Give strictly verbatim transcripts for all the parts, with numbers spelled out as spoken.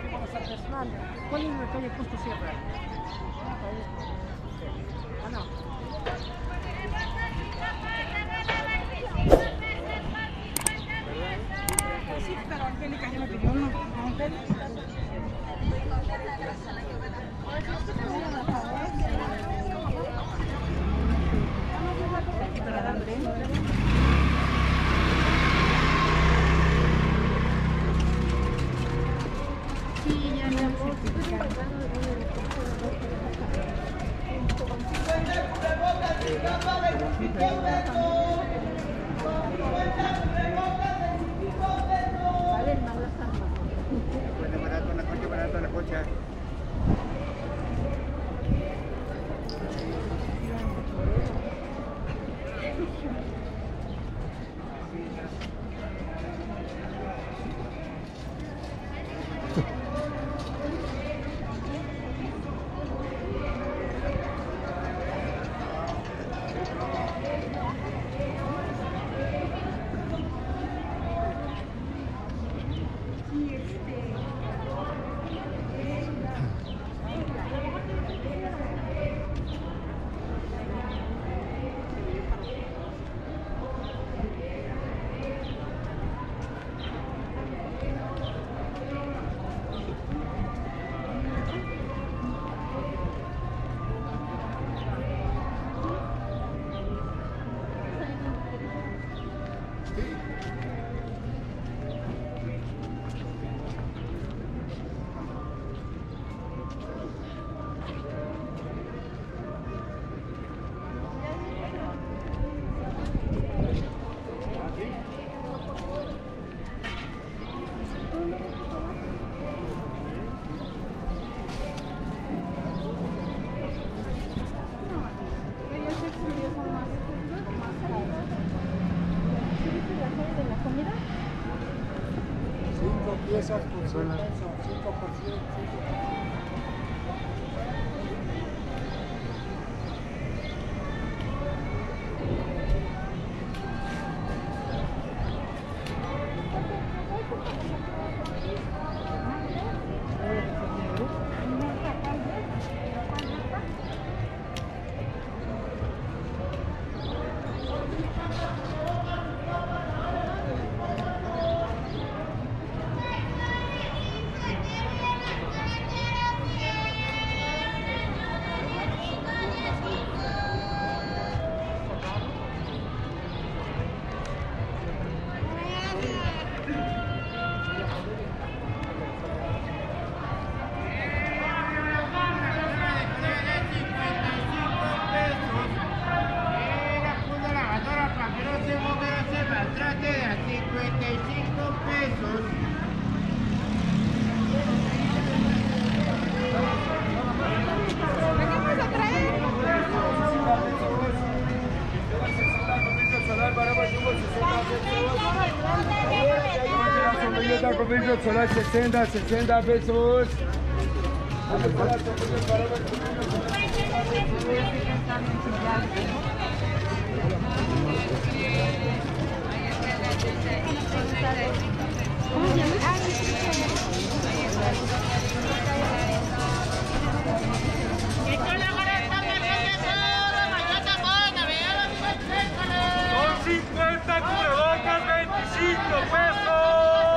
Buenas tardes. ¿Cuál es la calle Justo Sierra? Ah, no. Sí, pero Angélica ya me pidió uno. Sí, ya me han certificado. Bueno, barato la cocha, barato la cocha. Piezas por persona, cinco por ciento. Solar sesenta, sesenta pesos. Son cincuenta cubrebocas, veinticinco pesos.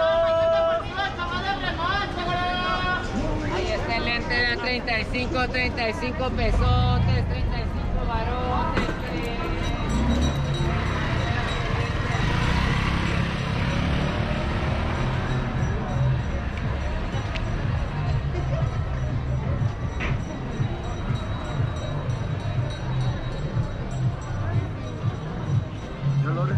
treinta y cinco, treinta y cinco pesotes, treinta y cinco varones. ¿Ya lo haré?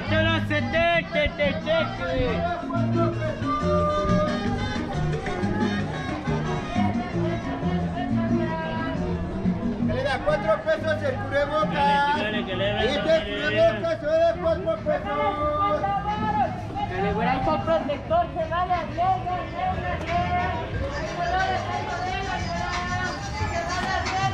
cholo setenta, cuatro pesos el cubrebocas. Este cubrebocas solo cuatro pesos. Dale, por ahí está el protector, se vale a diez, a diez, a diez. Hay colores, hay bodegas, se vale a diez, a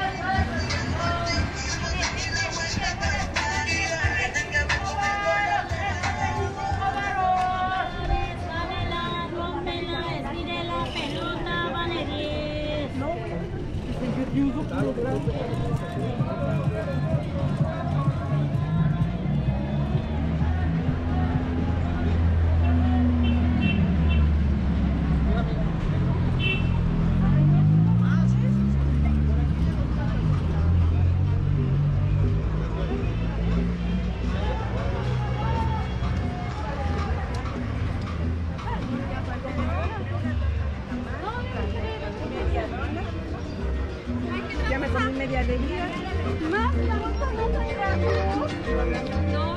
Ya me comí media de vida. Más, la bota no trae. No.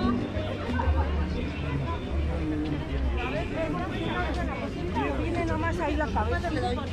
Viene nomás ahí la cabeza, le doy.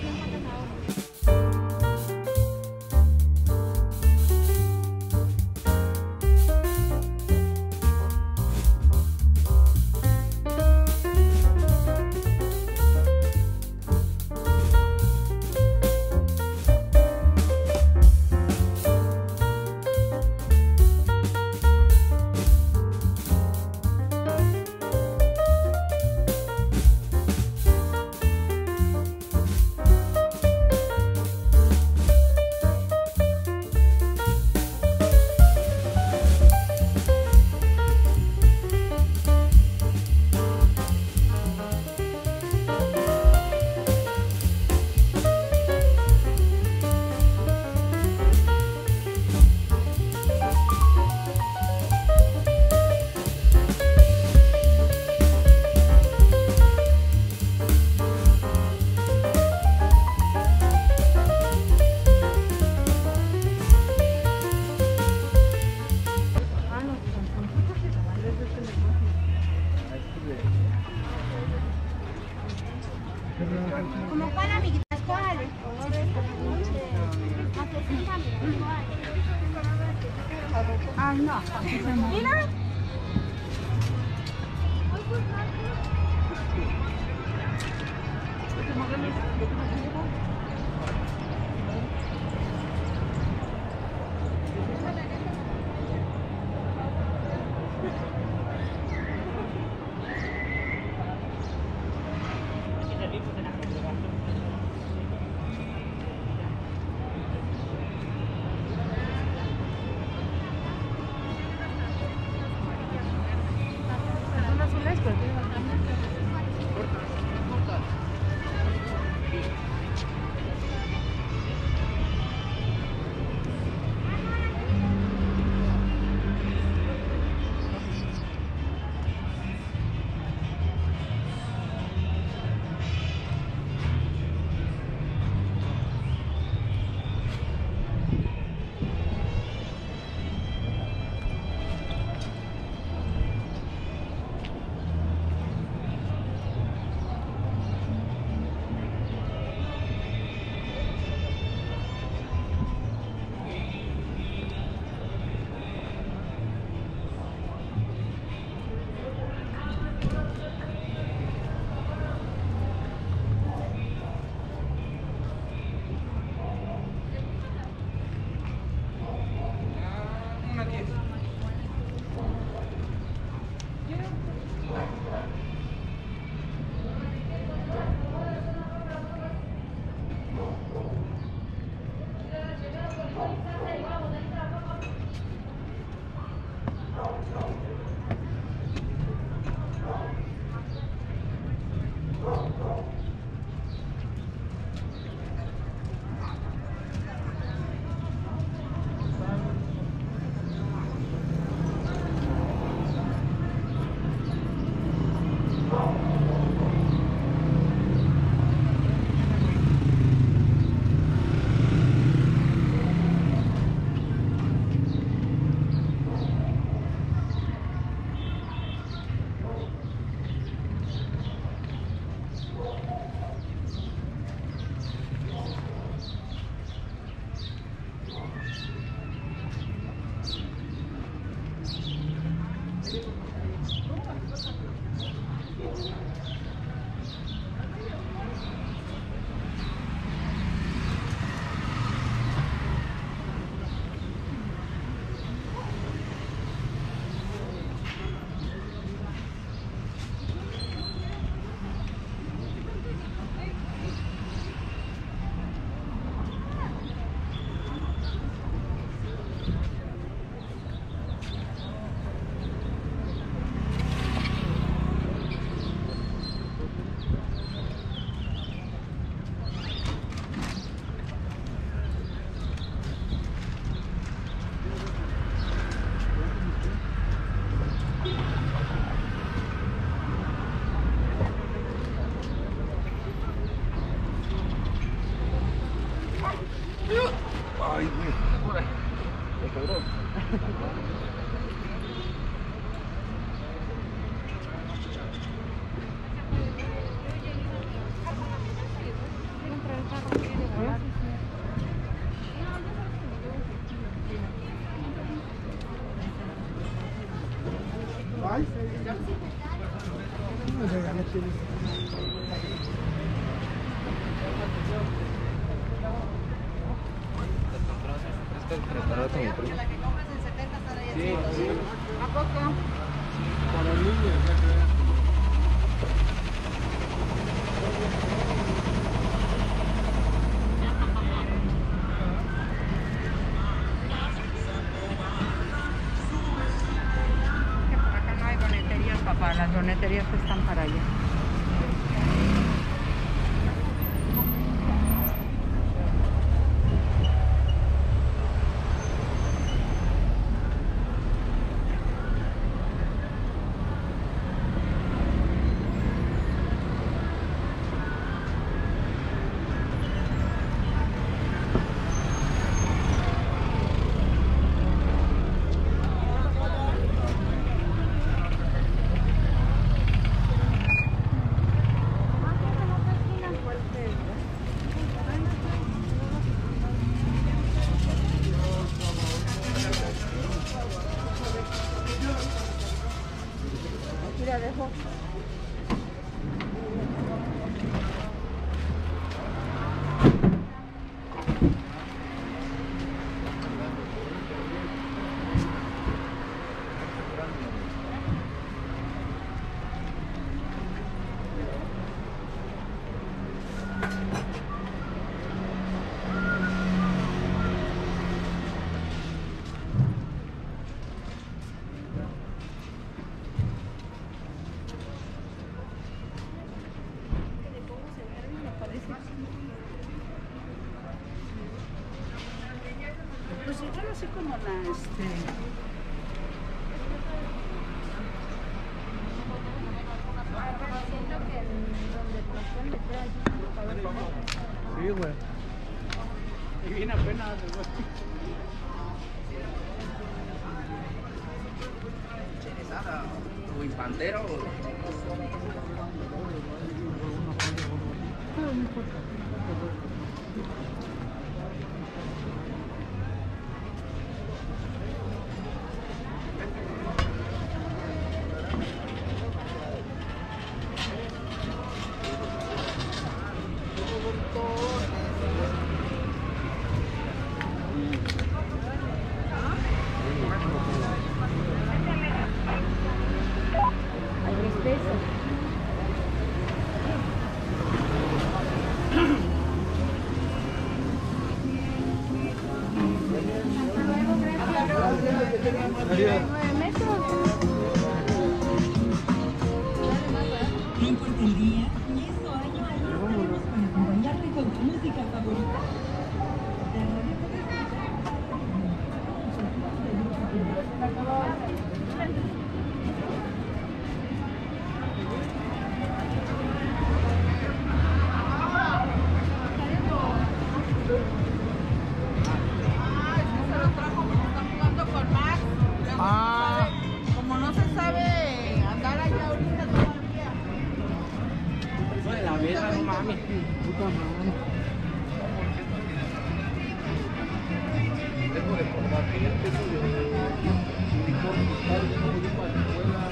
Como cuál, amiguitas, ¿cuáles? Ay, no. Mira. Ay, no sé, ya no tienes. Preparado con mi primo. Sí, sí. ¿A poco? Para niños, ya creo. Que por acá no hay doneterías, papá. Las doneterías están para allá. Mira, dejo. Pues igual así como la, este... Siento que donde nos pueden meter allí, a ver cómo... Sí, güey. Y viene apenas, güey. ¿O infantero o...? No, no importa. Hay tres pesos. No importa el día, y eso año a año tenemos para acompañarte con tu música favorita. De radio puedes Ah, Como no se sabe andar allá ahorita todavía. No, de la mesa, no mames. puta madre. Tengo de portatil, tengo de licor, tengo de para la escuela,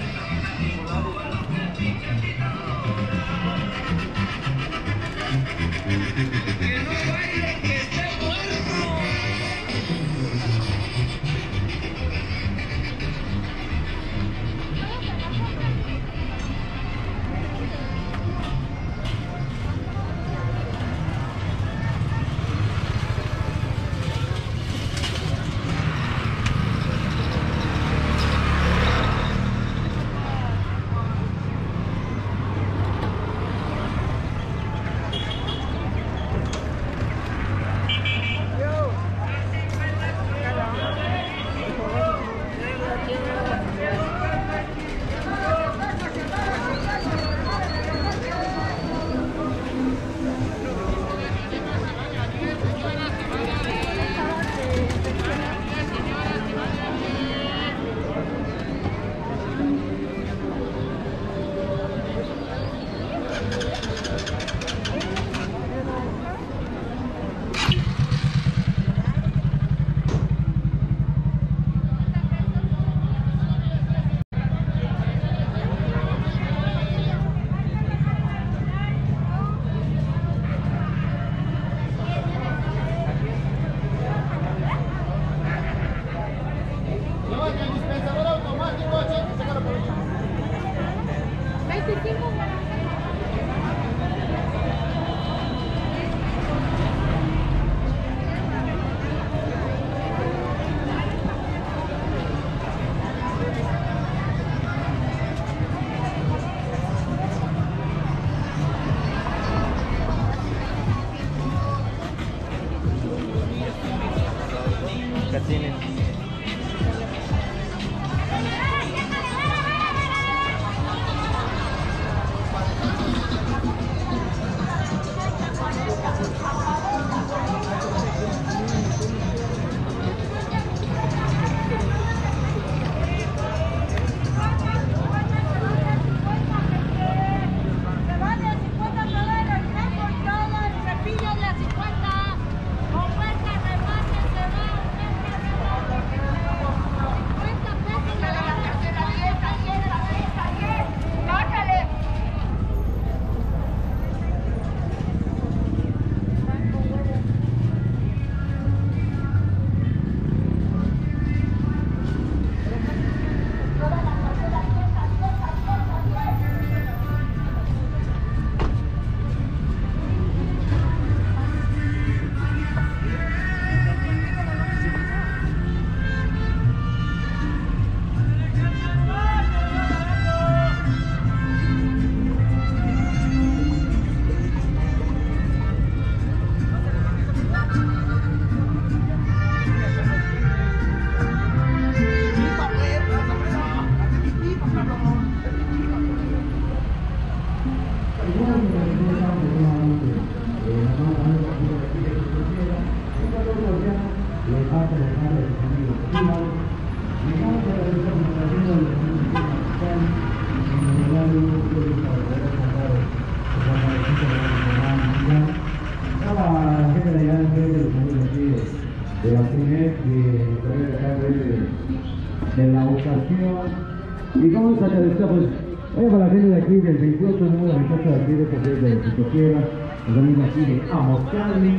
de la ocasión. Y vamos a agradecer, pues, oye, para la gente de aquí del veintiocho, número veintiocho de aquí de Copias de Chicoquiera, los amigos aquí de Amocali.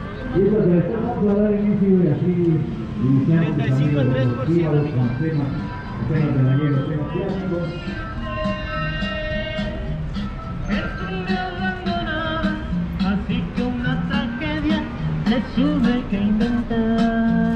Y eso que les vamos a dar inicio y así iniciamos los amigos de los tíos, con temas, temas de la nieve, temas clásicos. Así que una tragedia le tuve que inventar.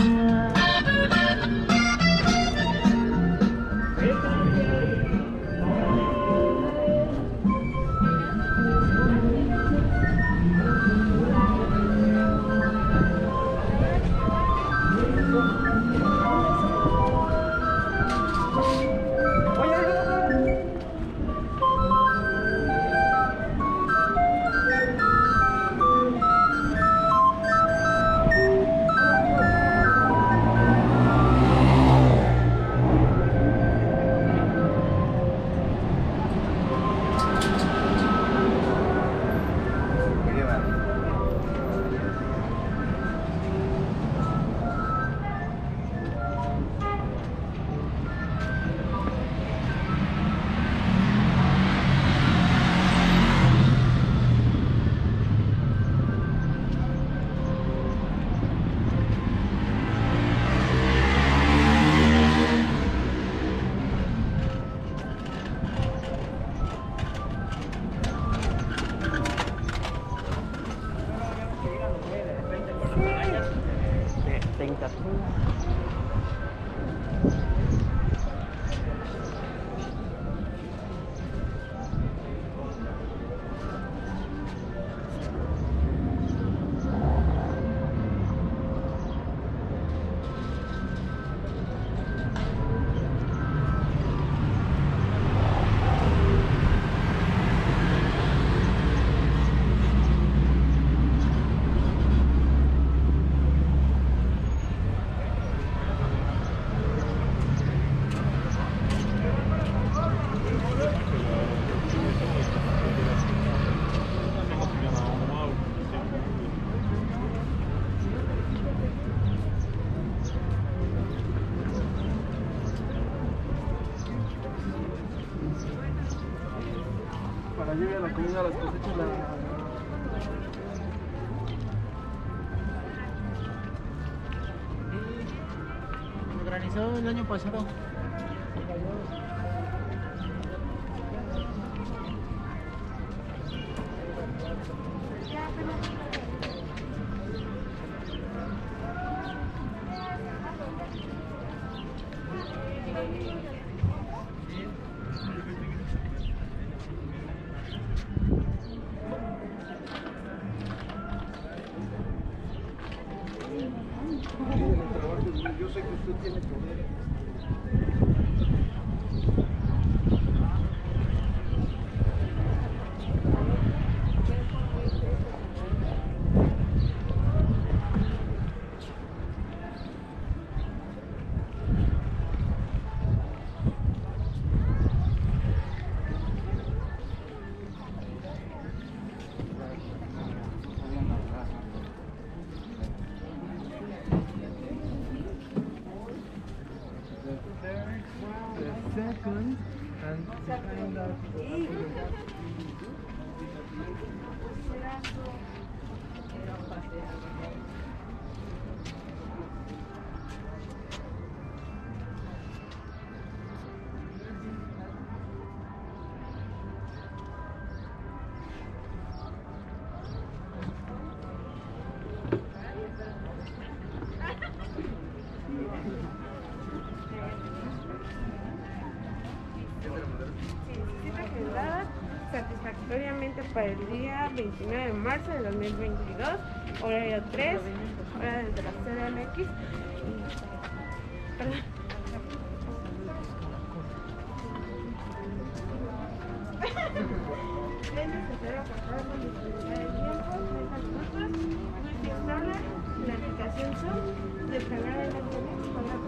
Para lluvia, la comida, las cosechas, la... Me granizó el año pasado. tiene poder. Second and behind that satisfactoriamente para el día veintinueve de marzo de dos mil veintidós, horario tres, hora desde la C D M X. Perdón. Es necesario acortar la disponibilidad de tiempo, treinta minutos, muy estable, la aplicación Zoom, descargar el internet con la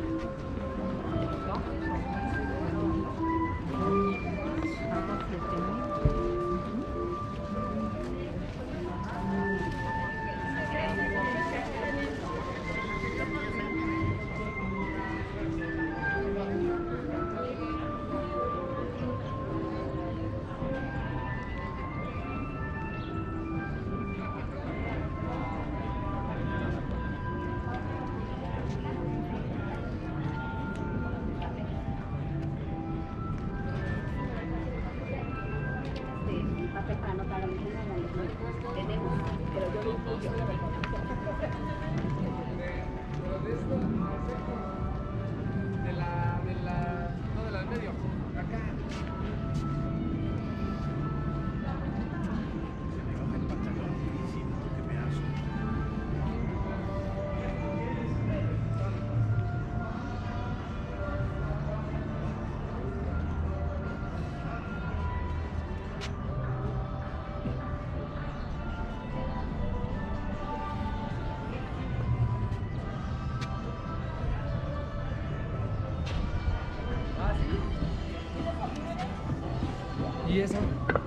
de la, de la, no de la del medio, acá. Se me baja el pantalón y siento que me aso. ¿Y eso?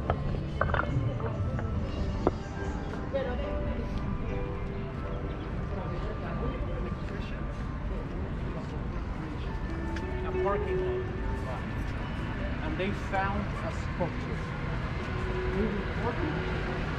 A parking lot. And they found a spot.